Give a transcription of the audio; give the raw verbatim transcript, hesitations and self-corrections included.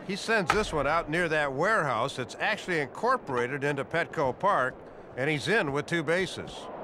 He sends this one out near that warehouse that's actually incorporated into Petco Park, and he's in with two bases.